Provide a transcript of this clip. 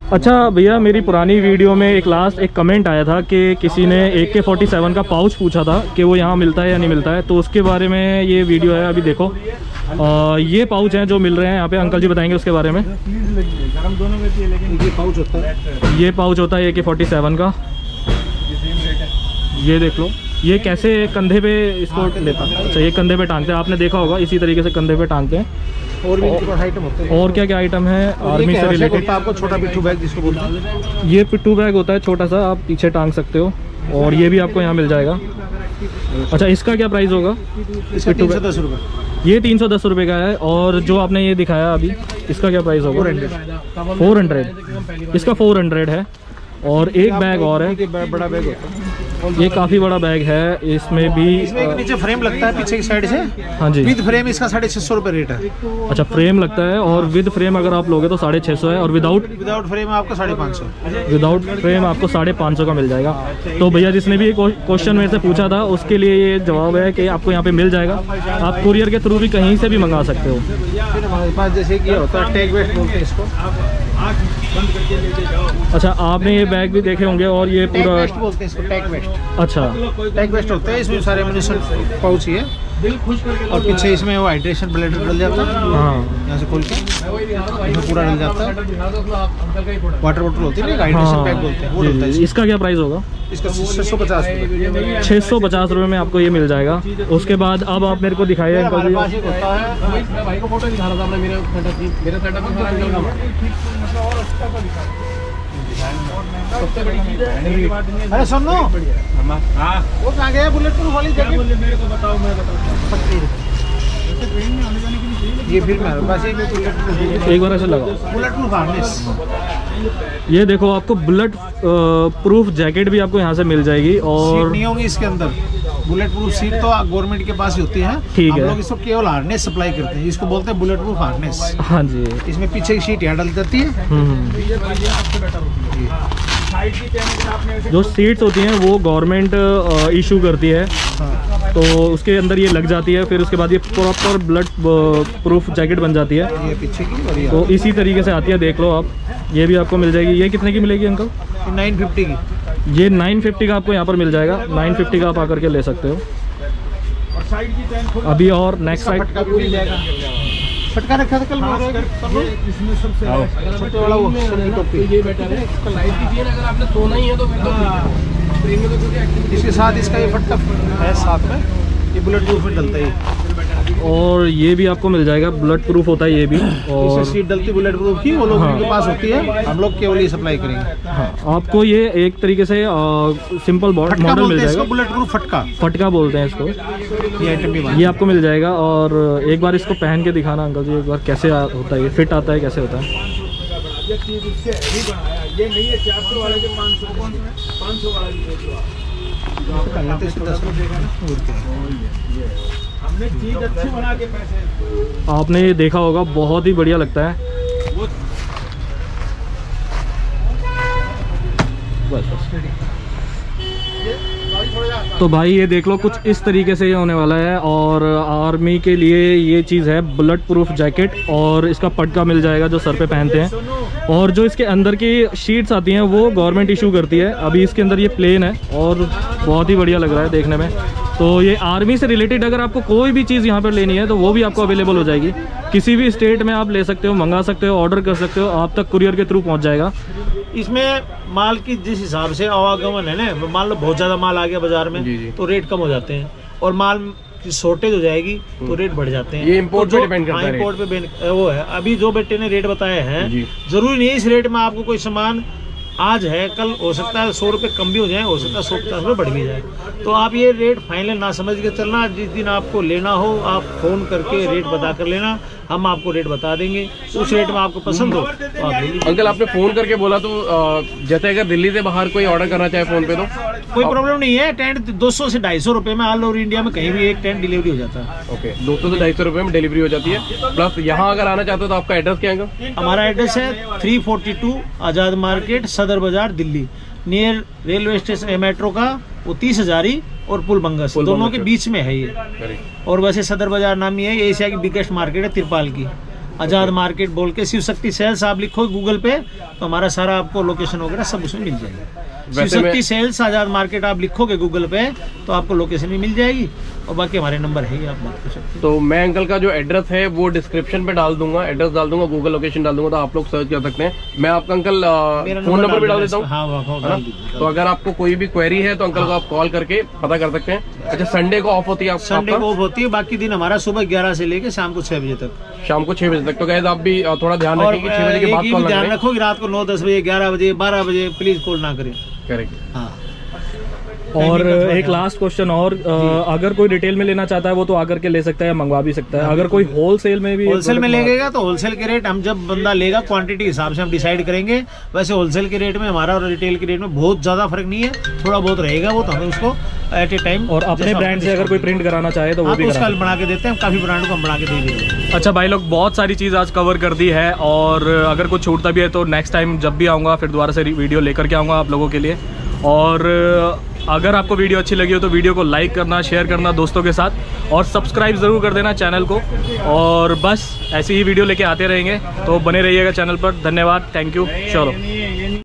अच्छा भैया, मेरी पुरानी वीडियो में एक कमेंट आया था कि किसी ने AK-47 का पाउच पूछा था कि वो यहाँ मिलता है या नहीं मिलता है, तो उसके बारे में ये वीडियो है। अभी देखो ये पाउच हैं जो मिल रहे हैं यहाँ पे, अंकल जी बताएंगे उसके बारे में। ये पाउच होता है AK-47 का, ये देख लो। ये कैसे कंधे पे इसको लेता है? अच्छा, ये कंधे पे टांगते हैं, आपने देखा होगा, इसी तरीके से कंधे पे टांगते हैं। और भी इनके पास आइटम होते हैं। और क्या क्या आइटम है आर्मी से रिलेटेड? आपको छोटा पिट्ठू बैग जिसको बोलते हैं, ये पिट्ठू बैग होता है छोटा सा, आप पीछे टांग सकते हो, और ये भी आपको यहाँ मिल जाएगा। अच्छा, इसका क्या प्राइस होगा? इसका 310 रुपये। ये 310 रुपये का है। और जो आपने ये दिखाया अभी, इसका क्या प्राइस होगा? 400। इसका 400 है। और एक बैग और है, बड़ा बैग होता है, ये काफ़ी बड़ा बैग है। इसमें भी इसमें एक नीचे फ्रेम लगता है पीछे की साइड से। हाँ जी, विद फ्रेम इसका 650 रुपये रेट है। अच्छा, फ्रेम लगता है, और विद फ्रेम अगर आप लोगे तो 650 है, और विदाउट फ्रेम आपको 550। विदाउट फ्रेम आपको 550 का मिल जाएगा। तो भैया जिसने भी एक क्वेश्चन मेरे से पूछा था, उसके लिए ये जवाब है कि आपको यहाँ पे मिल जाएगा। आप कुरियर के थ्रू भी कहीं से भी मंगा सकते हो। फिर हमारे पास जैसे कि होता है टैग वेस्ट बोलते हैं इसको। अच्छा, आपने ये बैग भी देखे होंगे, और ये पूरा वेस्ट बोलते हैं इसको, टैग वेस्ट। अच्छा, टैग वेस्ट होता है, इसमें सारे एम्यूनिशन पाउच ही है, और पीछे इसमें वो हाइड्रेशन ब्लेडर डल जाता है। हाँ, यहाँ से खोल के इसमें पूरा डल जाता है। वाटर बोतल होती है ना, हाइड्रेशन बैग बोलते हैं, वो डलता है। इसका क्या प्राइस होगा? इसका 650 रुपये। 650 रुपये में आपको ये मिल जाएगा। उसके बाद अब आप मेरे को दिखाइए अंकल जी। अरे सुनो, वो कहाँ गया बुलेट प्रूफ वाली जैकेट? मेरे को बताओ, मैं बताऊँ। ये फिर मेरे पास एक बार ऐसे लगाओ, बुलेट प्रूफ हार्नेस। ये देखो, आपको बुलेट प्रूफ जैकेट भी आपको यहाँ से मिल जाएगी। और सीट नहीं होगी इसके अंदर। बुलेट प्रूफ सीट तो गवर्नमेंट के पास ही होती है। ठीक है, हम लोग इसको केवल हार्नेस सप्लाई करते हैं, इसको बोलते हैं बुलेट प्रूफ हार्नेस। हाँ जी, इसमें पीछे की सीट यहाँ डल जाती है। जो सीट्स होती हैं वो गवर्नमेंट इशू करती है। हाँ। तो उसके अंदर ये लग जाती है, फिर उसके बाद ये प्रॉपर ब्लड प्रूफ जैकेट बन जाती है। ये पीछे की, और ये तो इसी तरीके से आती है, देख लो आप। ये भी आपको मिल जाएगी। ये कितने की मिलेगी अंकल? 950 की। ये 950 का आपको यहाँ पर मिल जाएगा। 950 का आप आकर के ले सकते हो। अभी और नेक्स्ट साइड फटका रखा था कल इसमें सबसे छोटे वाला वो ये बेटर है। इसका लाइट दीजिए ना, अगर आपने सोना ही है तो फिर तो इसके साथ इसका ये फटका है साथ में, ये बुलेट प्रूफ में डलता है। और ये भी आपको मिल जाएगा, बुलेट प्रूफ होता है ये भी। और सीट डलती बुलेट प्रूफ की, वो लोग के पास होती है, हम लोग केवल ये सप्लाई करेंगे। हाँ, आपको ये एक तरीके से सिंपल मॉडल मिल जाएगा। बुलेट प्रूफ फटका बोलते हैं इसको। ये आइटम भी ये आपको मिल जाएगा। और एक बार इसको पहन के दिखाना अंकल जी, एक बार कैसे होता है, ये फिट आता है, कैसे होता है। ये नहीं है 400 वाले के 500 वाला हमने चीज अच्छी बना के पैसे। आपने ये देखा होगा, बहुत ही बढ़िया लगता है। तो भाई ये देख लो, कुछ इस तरीके से ये होने वाला है। और आर्मी के लिए ये चीज़ है, बुलेट प्रूफ जैकेट। और इसका पटका मिल जाएगा जो सर पे पहनते हैं। और जो इसके अंदर की शीट्स आती हैं वो गवर्नमेंट इशू करती है। अभी इसके अंदर ये प्लेन है और बहुत ही बढ़िया लग रहा है देखने में। तो ये आर्मी से रिलेटेड अगर आपको कोई भी चीज़ यहाँ पर लेनी है तो वो भी आपको अवेलेबल हो जाएगी। किसी भी स्टेट में आप ले सकते हो, मंगा सकते हो, ऑर्डर कर सकते हो, आप तक कुरियर के थ्रू पहुँच जाएगा। इसमें माल की जिस हिसाब से आवागमन है ना, मान लो बहुत ज़्यादा माल आ गया बाजार में तो रेट कम हो जाते हैं, और माल की शॉर्टेज हो जाएगी तो रेट बढ़ जाते हैं। ये इंपोर्ट पे डिपेंड करता है। इंपोर्ट पे वो है। अभी जो बेटे ने रेट बताए हैं, जरूरी नहीं इस रेट में आपको कोई सामान आज है, कल हो सकता है 100 रुपये कम भी हो जाए, हो सकता है 150 रुपये बढ़ भी जाए। तो आप ये रेट फाइनल ना समझ के चलना। जिस दिन आपको लेना हो आप फ़ोन करके रेट बता कर लेना, हम आपको रेट बता देंगे। उस रेट में आपको पसंद हो तो आप ले लीजिए। अंकल आपने फ़ोन करके बोला तो जैसे अगर दिल्ली से बाहर कोई ऑर्डर करना चाहे फ़ोन पे तो कोई प्रॉब्लम नहीं है। टेंट 200 से 250 रुपये में ऑल ओवर इंडिया में कहीं भी एक टेंट डिलीवरी हो जाता है। ओके, 200 से 250 रुपये में डिलीवरी हो जाती है। प्लस यहाँ अगर आना चाहते हो तो आपका एड्रेस क्या है? हमारा एड्रेस है 342 आज़ाद Market, Sadar Bazar, Delhi. Near railway station metro का वो 30 हजारी और पुल बंगस दोनों के बीच में है ये। और वैसे सदर बाजार नाम ही है, एशिया की बिगेस्ट मार्केट है तिरपाल की। आजाद मार्केट बोल के शिव शक्ति सेल्स आप लिखो गूगल पे तो हमारा सारा आपको लोकेशन वगैरह सब उसमें मिल जाएगा। शिव शक्ति सेल्स आजाद मार्केट आप लिखोगे गूगल पे तो आपको लोकेशन भी मिल जाएगी और बाकी हमारे नंबर है ही, आप बात कर सकते हैं। तो मैं अंकल का जो एड्रेस है वो डिस्क्रिप्शन पे डाल दूंगा, एड्रेस डाल दूंगा, गूगल लोकेशन डाल दूंगा, तो आप लोग सर्च कर सकते हैं। मैं आपका अंकल फोन नंबर भी डाल देता हूँ। हाँ, तो अगर आपको कोई भी क्वेरी है तो अंकल को आप कॉल करके पता कर सकते हैं। अच्छा, संडे को ऑफ होती है? संडे को ऑफ होती है, बाकी दिन हमारा सुबह 11 से लेके शाम को 6 बजे तक। शाम को 6 बजे तक। तो गाइस आप भी थोड़ा ध्यान रखेंगे, 6 बजे के बाद कॉल ध्यान रखो कि रात को 9, 10 बजे, 11 बजे, 12 बजे प्लीज कॉल ना करें। करेक्ट। हाँ। और एक लास्ट क्वेश्चन और, अगर कोई रिटेल में लेना चाहता है वो तो आकर के ले सकता है, मंगवा भी सकता है। अगर कोई होलसेल में भी, होलसेल में लेगा तो होलसेल के रेट हम जब बंदा लेगा क्वांटिटी हिसाब से हम डिसाइड करेंगे। वैसे होलसेल के रेट में हमारा और रिटेल के रेट में बहुत ज्यादा फर्क नहीं है, थोड़ा बहुत रहेगा वो तो हमें उसको एट ए टाइम। और अपने ब्रांड से अगर कोई प्रिंट कराना चाहे तो वो भी उसका बना के देते हैं, काफी ब्रांड को हम बना के दे देते हैं। अच्छा भाई लोग, बहुत सारी चीज आज कवर कर दी है और अगर कुछ छूटता भी है तो नेक्स्ट टाइम जब भी आऊँगा फिर दोबारा से वीडियो लेकर के आऊँगा आप लोगों के लिए। और अगर आपको वीडियो अच्छी लगी हो तो वीडियो को लाइक करना, शेयर करना दोस्तों के साथ और सब्सक्राइब ज़रूर कर देना चैनल को। और बस ऐसी ही वीडियो लेके आते रहेंगे, तो बने रहिएगा चैनल पर। धन्यवाद, थैंक यू, चलो।